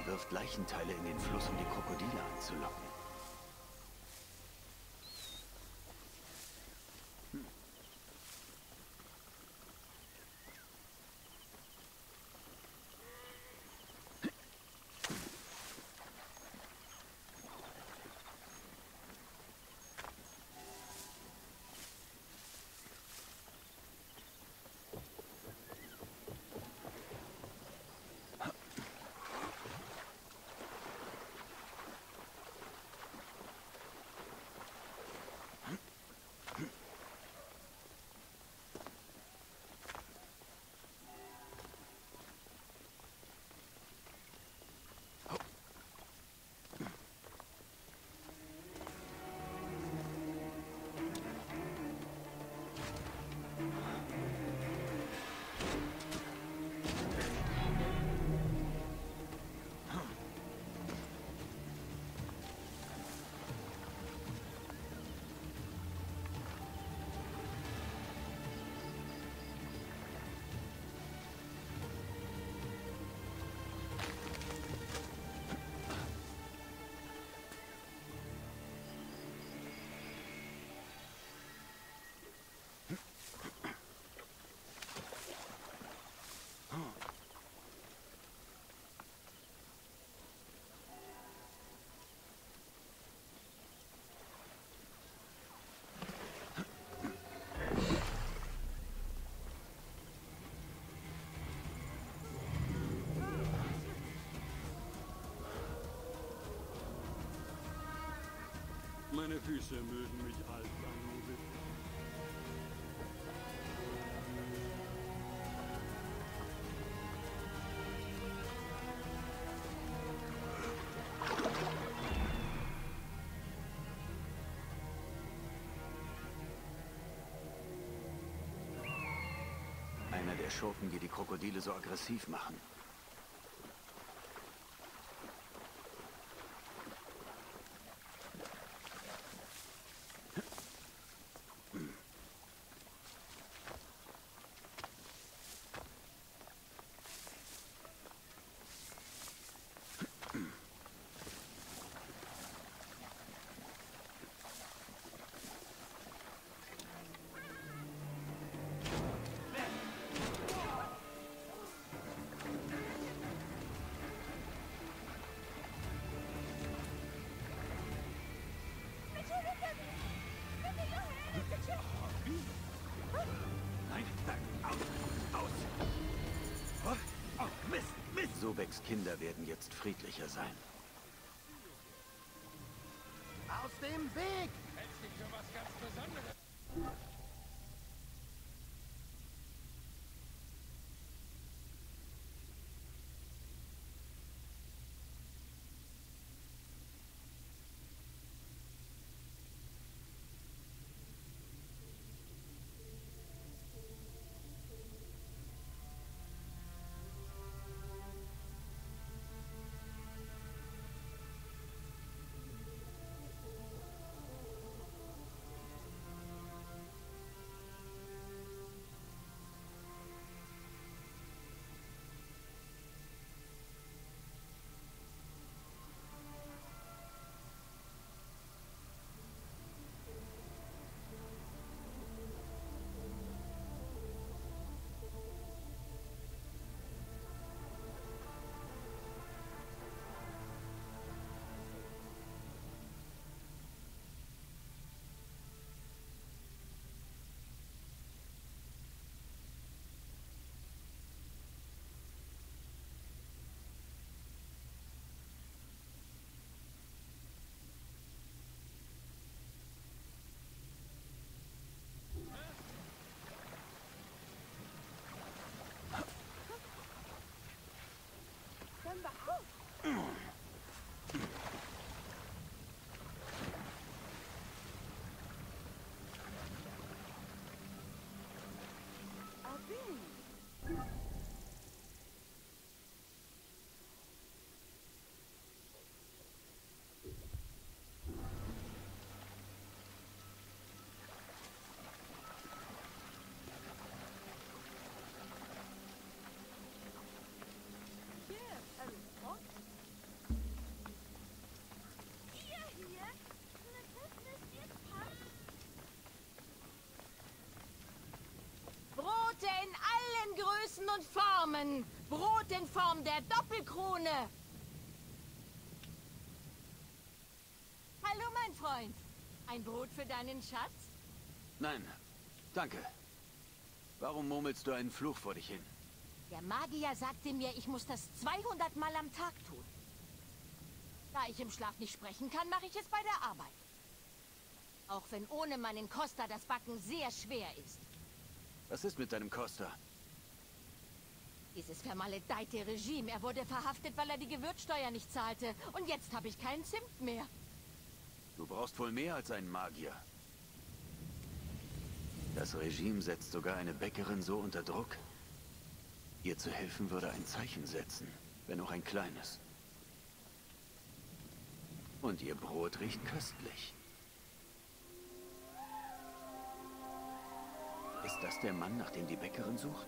Sie wirft Leichenteile in den Fluss, um die Krokodile anzulocken. Meine Füße mögen mich alt anmutet. Einer der Schurken, die die Krokodile so aggressiv machen. Sobeks Kinder werden jetzt friedlicher sein. Aus dem Weg! Hältst dich für was ganz Besonderes? Formen. Brot in Form der Doppelkrone. Hallo, mein Freund. Ein Brot für deinen Schatz? Nein, danke. Warum murmelst du einen Fluch vor dich hin? Der Magier sagte mir, ich muss das 200 Mal am Tag tun. Da ich im Schlaf nicht sprechen kann, mache ich es bei der Arbeit. Auch wenn ohne meinen Costa das Backen sehr schwer ist. Was ist mit deinem Costa? Dieses vermaledeite Regime. Er wurde verhaftet, weil er die Gewürzsteuer nicht zahlte. Und jetzt habe ich keinen Zimt mehr. Du brauchst wohl mehr als einen Magier. Das Regime setzt sogar eine Bäckerin so unter Druck. Ihr zu helfen würde ein Zeichen setzen, wenn auch ein kleines. Und ihr Brot riecht köstlich. Ist das der Mann, nach dem die Bäckerin sucht?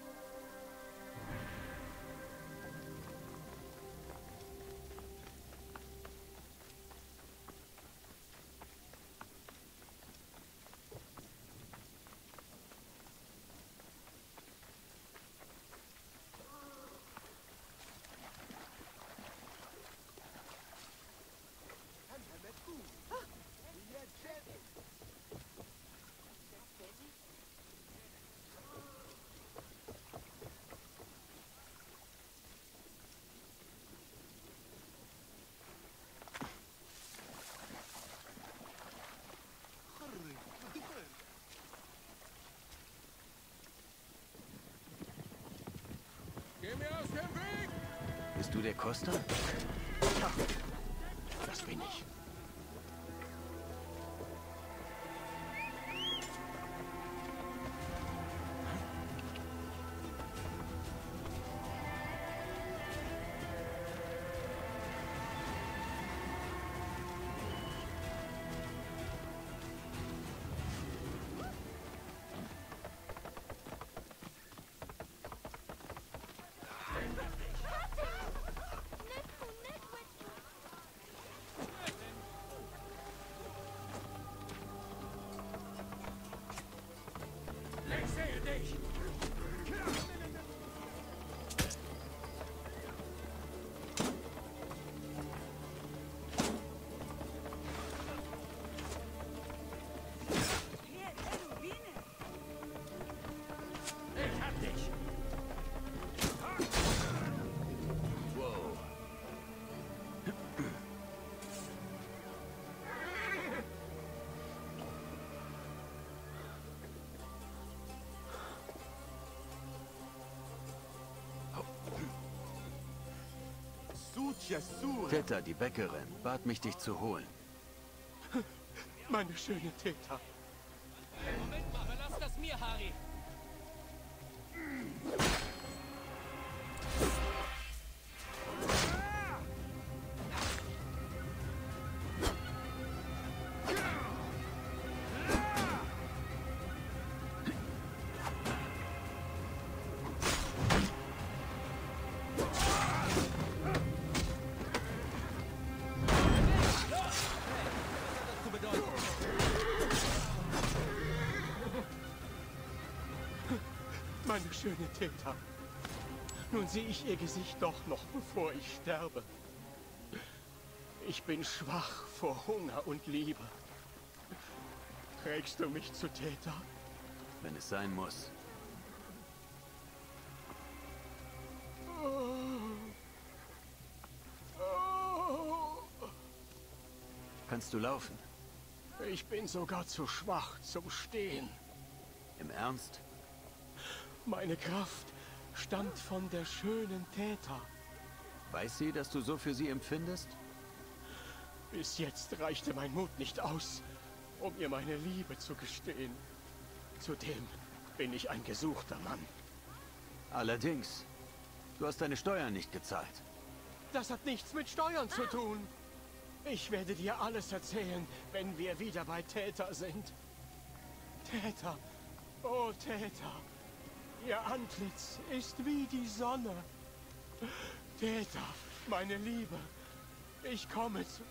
Geh mir aus dem Weg! Bist du der Costa? Ja, das bin ich. Ich sehe dich! Ich hab dich! Wow. Theta, die Bäckerin, bat mich, dich zu holen. Meine schöne Theta. Moment mal, überlass das mir, Harry! Meine schöne Theta. Nun sehe ich ihr Gesicht doch noch, bevor ich sterbe. Ich bin schwach vor Hunger und Liebe. Trägst du mich zu Theta? Wenn es sein muss. Kannst du laufen? Ich bin sogar zu schwach zum Stehen. Im Ernst? Meine Kraft stammt von der schönen Theta. Weiß sie, dass du so für sie empfindest? Bis jetzt reichte mein Mut nicht aus, um ihr meine Liebe zu gestehen. Zudem bin ich ein gesuchter Mann. Allerdings. Du hast deine Steuern nicht gezahlt. Das hat nichts mit Steuern zu tun. Ich werde dir alles erzählen, wenn wir wieder bei Theta sind. Theta, oh Theta, ihr Antlitz ist wie die Sonne. Theta, meine Liebe, ich komme zu...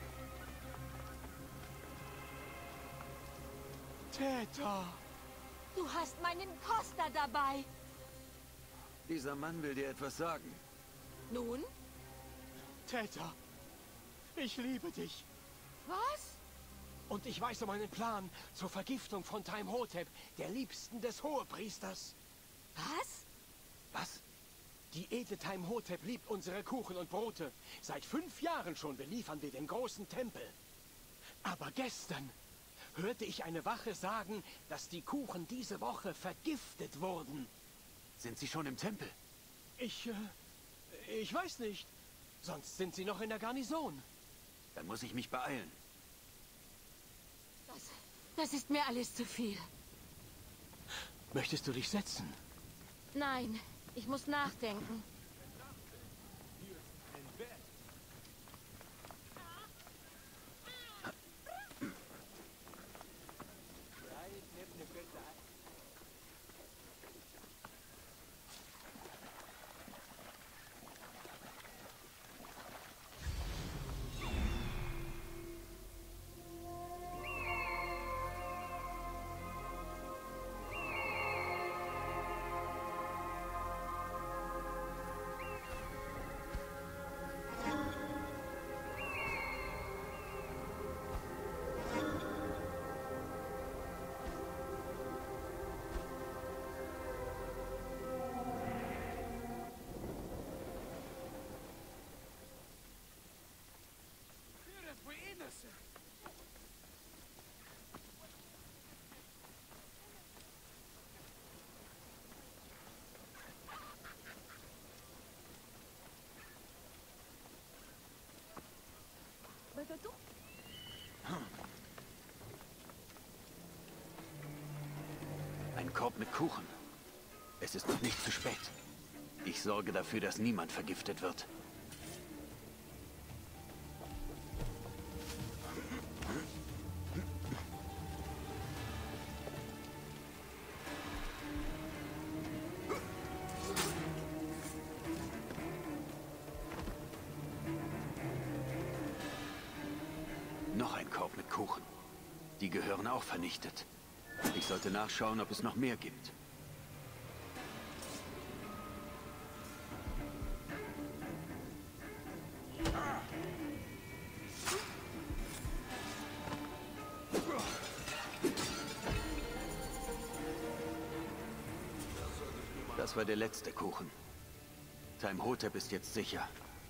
Theta. Du hast meinen Costa dabei. Dieser Mann will dir etwas sagen. Nun? Täter, ich liebe dich. Was? Und ich weiß um einen Plan zur Vergiftung von Time-Hotep, der Liebsten des Hohepriesters. Was? Was? Die edle Time-Hotep liebt unsere Kuchen und Brote. Seit 5 Jahren schon beliefern wir den großen Tempel. Aber gestern hörte ich eine Wache sagen, dass die Kuchen diese Woche vergiftet wurden. Sind sie schon im Tempel? Ich weiß nicht. Sonst sind sie noch in der Garnison. Dann muss ich mich beeilen. Das ist mir alles zu viel. Möchtest du dich setzen? Nein, ich muss nachdenken. Ein Korb mit Kuchen. Es ist noch nicht zu spät. Ich sorge dafür, dass niemand vergiftet wird. Noch ein Korb mit Kuchen. Die gehören auch vernichtet. Ich sollte nachschauen, ob es noch mehr gibt. Das war der letzte Kuchen. Time-Hotep ist jetzt sicher.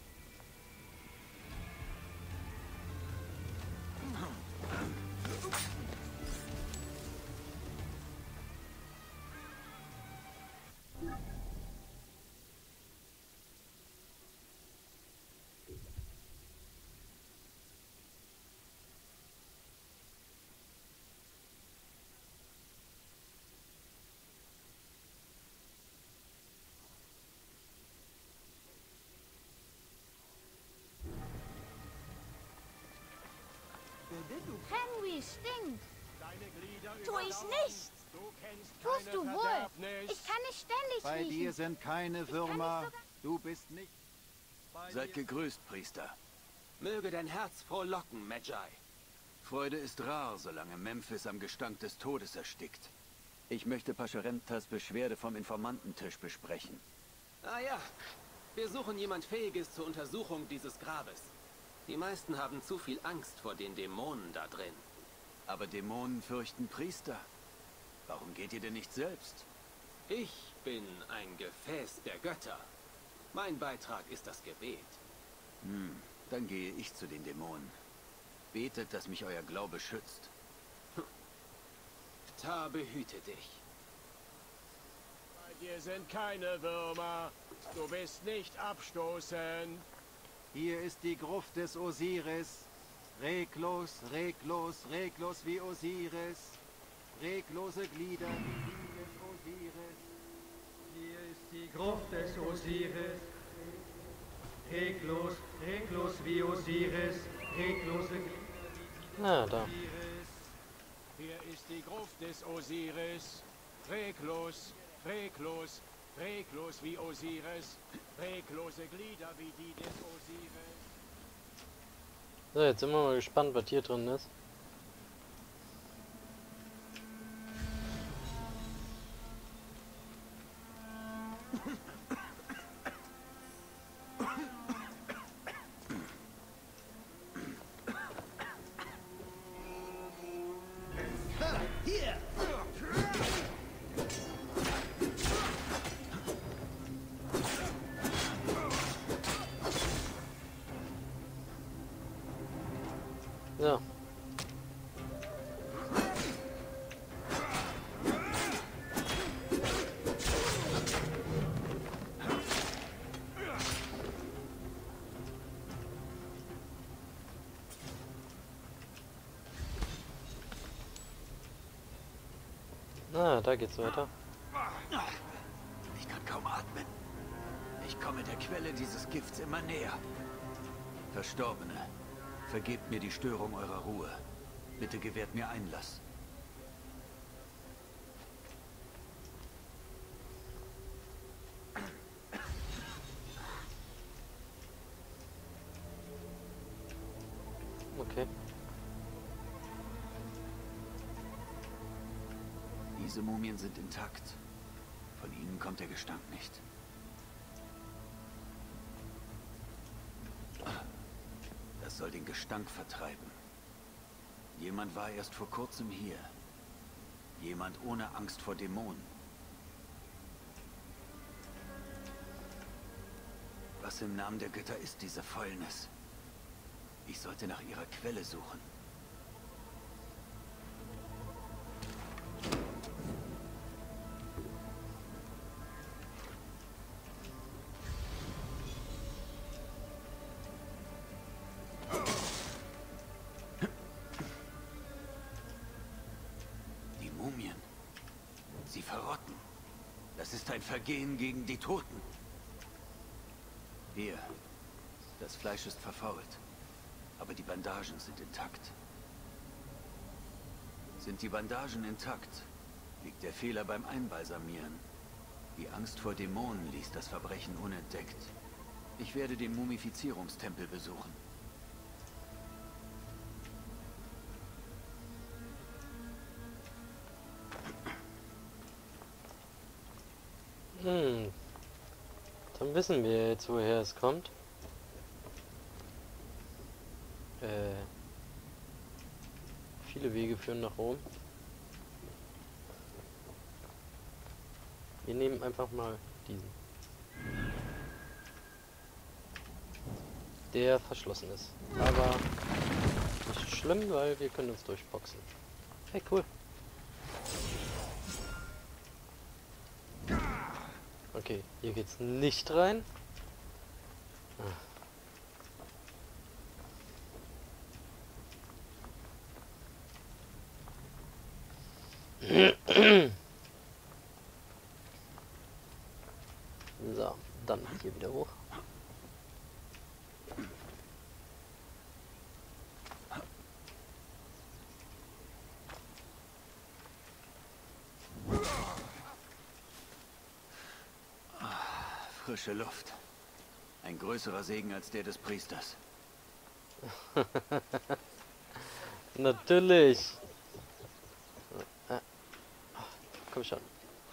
Henry stinkt. Deine Glieder Tu ich überlaufen. nicht. Du kennst Tust keine du wohl. Verderbnis. Ich kann es ständig Bei riechen. dir sind keine Würmer. Du bist nicht... Seid gegrüßt, Priester. Möge dein Herz frohlocken, Magi. Freude ist rar, solange Memphis am Gestank des Todes erstickt. Ich möchte Pascharentas Beschwerde vom Informantentisch besprechen. Ah ja, wir suchen jemand Fähiges zur Untersuchung dieses Grabes. Die meisten haben zu viel Angst vor den Dämonen da drin. Aber Dämonen fürchten Priester. Warum geht ihr denn nicht selbst? Ich bin ein Gefäß der Götter. Mein Beitrag ist das Gebet. Dann gehe ich zu den Dämonen. Betet, dass mich euer Glaube schützt. Ptah behüte dich. Bei dir sind keine Würmer. Du bist nicht abstoßend. Hier ist die Gruft des Osiris. Reglos, reglos, reglos wie Osiris. Reglose Glieder wie die des Osiris. Hier ist die Gruft des Osiris. Reglos, reglos wie Osiris. Reglose Na, da. Hier ist die Gruft des Osiris. Reglos, reglos, reglos wie Osiris. Reglose Glieder wie die des Osiris. So, jetzt sind wir mal gespannt, was hier drin ist. Na, da geht's weiter. Ich kann kaum atmen. Ich komme der Quelle dieses Gifts immer näher. Verstorbene, vergebt mir die Störung eurer Ruhe. Bitte gewährt mir Einlass. Okay. Diese Mumien sind intakt. Von ihnen kommt der Gestank nicht. Das soll den Gestank vertreiben. Jemand war erst vor kurzem hier. Jemand ohne Angst vor Dämonen. Was im Namen der Götter ist diese Fäulnis? Ich sollte nach ihrer Quelle suchen. Die Mumien. Sie verrotten. Das ist ein Vergehen gegen die Toten. Hier. Das Fleisch ist verfault. Aber die Bandagen sind intakt. Sind die Bandagen intakt, liegt der Fehler beim Einbalsamieren. Die Angst vor Dämonen ließ das Verbrechen unentdeckt. Ich werde den Mumifizierungstempel besuchen. Dann wissen wir jetzt, woher es kommt. Viele Wege führen nach Rom. Wir nehmen einfach mal diesen. Der verschlossen ist. Aber nicht schlimm, weil wir können uns durchboxen. Hey, cool. Okay, hier geht's nicht rein. So, dann hier wieder hoch. Frische Luft. Ein größerer Segen als der des Priesters. Natürlich. Komm schon.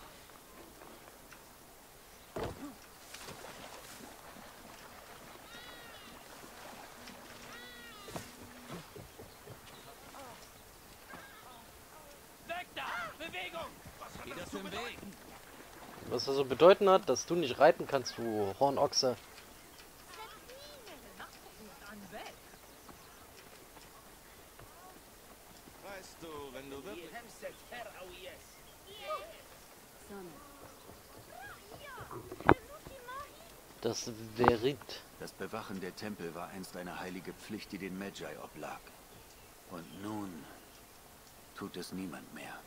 Weg da! Bewegung! Was geht das für ein Weg? Was das so bedeuten hat, dass du nicht reiten kannst, du Hornochse. Weißt du, wenn du wirklich... Das Verit. Das Bewachen der Tempel war einst eine heilige Pflicht, die den Magi oblag. Und nun tut es niemand mehr.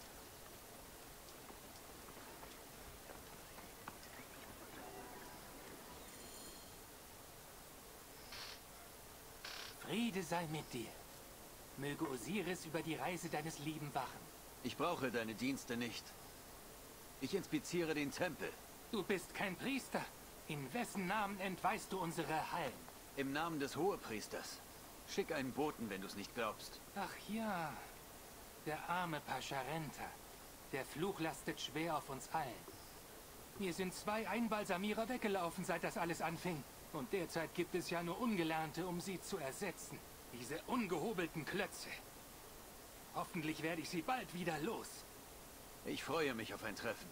Friede sei mit dir. Möge Osiris über die Reise deines Lieben wachen. Ich brauche deine Dienste nicht. Ich inspiziere den Tempel. Du bist kein Priester. In wessen Namen entweihst du unsere Hallen? Im Namen des Hohepriesters. Schick einen Boten, wenn du es nicht glaubst. Ach ja, der arme Pascherenta. Der Fluch lastet schwer auf uns allen. Mir sind 2 Einbalsamierer weggelaufen, seit das alles anfing. Und derzeit gibt es ja nur Ungelernte, um sie zu ersetzen. Diese ungehobelten Klötze. Hoffentlich werde ich sie bald wieder los. Ich freue mich auf ein Treffen.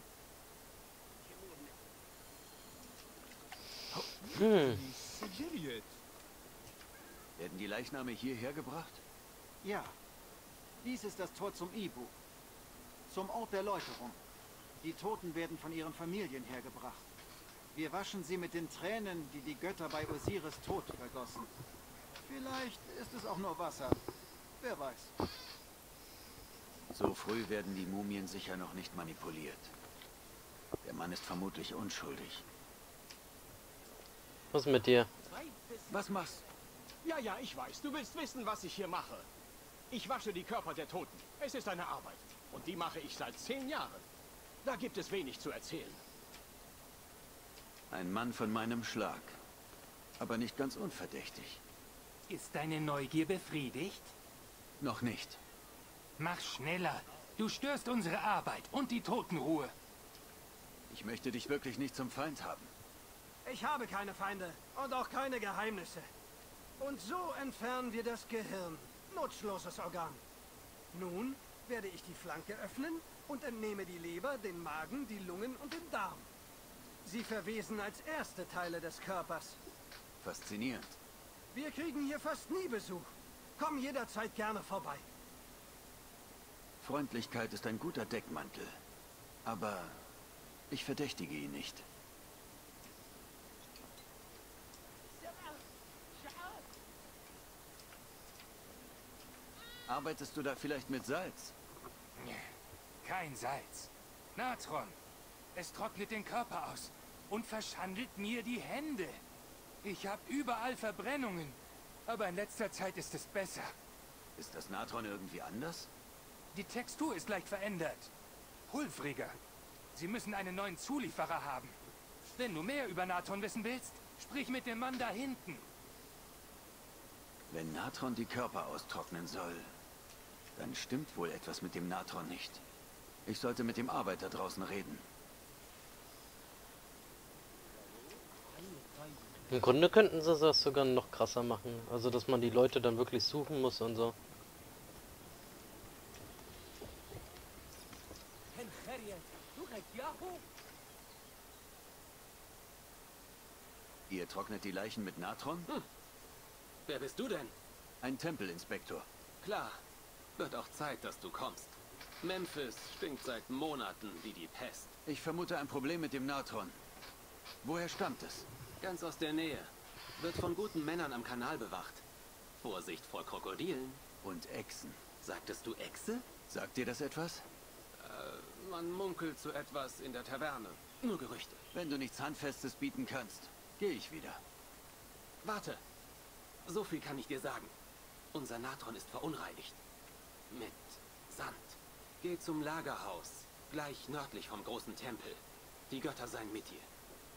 Werden die Leichname hierher gebracht? Ja. Dies ist das Tor zum Ibu. Zum Ort der Läuterung. Die Toten werden von ihren Familien hergebracht. Wir waschen sie mit den Tränen, die die Götter bei Osiris Tod vergossen. Vielleicht ist es auch nur Wasser. Wer weiß. So früh werden die Mumien sicher noch nicht manipuliert. Der Mann ist vermutlich unschuldig. Was ist mit dir? Was machst Ja, ja, ich weiß. Du willst wissen, was ich hier mache. Ich wasche die Körper der Toten. Es ist eine Arbeit. Und die mache ich seit 10 Jahren. Da gibt es wenig zu erzählen. Ein Mann von meinem Schlag. Aber nicht ganz unverdächtig. Ist deine Neugier befriedigt? Noch nicht. Mach schneller. Du störst unsere Arbeit und die Totenruhe. Ich möchte dich wirklich nicht zum Feind haben. Ich habe keine Feinde und auch keine Geheimnisse. Und so entfernen wir das Gehirn. Nutzloses Organ. Nun werde ich die Flanke öffnen und entnehme die Leber, den Magen, die Lungen und den Darm. Sie verwesen als erste Teile des Körpers. Faszinierend. Wir kriegen hier fast nie Besuch. Komm jederzeit gerne vorbei. Freundlichkeit ist ein guter Deckmantel. Aber ich verdächtige ihn nicht. Arbeitest du da vielleicht mit Salz? Kein Salz. Natron. Es trocknet den Körper aus und verschandelt mir die Hände. Ich habe überall Verbrennungen, aber in letzter Zeit ist es besser. Ist das Natron irgendwie anders? Die Textur ist leicht verändert. Pulvriger. Sie müssen einen neuen Zulieferer haben. Wenn du mehr über Natron wissen willst, sprich mit dem Mann da hinten. Wenn Natron die Körper austrocknen soll, dann stimmt wohl etwas mit dem Natron nicht. Ich sollte mit dem Arbeiter draußen reden. Im Grunde könnten sie das sogar noch krasser machen. Also, dass man die Leute dann wirklich suchen muss und so. Ihr trocknet die Leichen mit Natron? Wer bist du denn? Ein Tempelinspektor. Klar. Wird auch Zeit, dass du kommst. Memphis stinkt seit Monaten wie die Pest. Ich vermute ein Problem mit dem Natron. Woher stammt es? Ganz aus der Nähe. Wird von guten Männern am Kanal bewacht. Vorsicht vor Krokodilen. Und Echsen. Sagtest du Echse? Sagt dir das etwas? Man munkelt so etwas in der Taverne. Nur Gerüchte. Wenn du nichts Handfestes bieten kannst, gehe ich wieder. Warte. So viel kann ich dir sagen. Unser Natron ist verunreinigt. Mit Sand. Geh zum Lagerhaus. Gleich nördlich vom großen Tempel. Die Götter seien mit dir.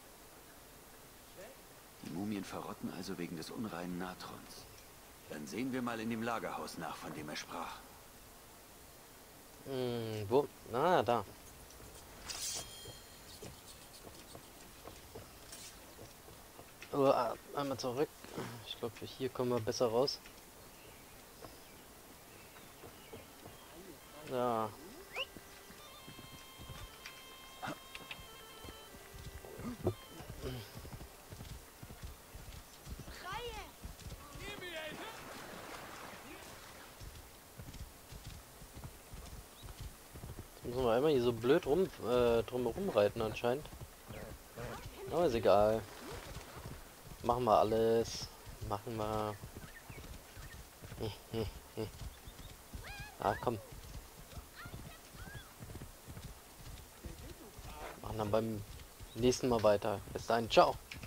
Die Mumien verrotten also wegen des unreinen Natrons. Dann sehen wir mal in dem Lagerhaus nach, von dem er sprach. Wo? Ah, da. Oh, einmal zurück. Ich glaube, hier kommen wir besser raus. Ja. Jetzt müssen wir einmal hier so blöd drumherum reiten anscheinend. Aber ist egal. Machen wir alles. Machen wir. Ah, komm. Machen dann beim nächsten Mal weiter. Bis dahin, ciao.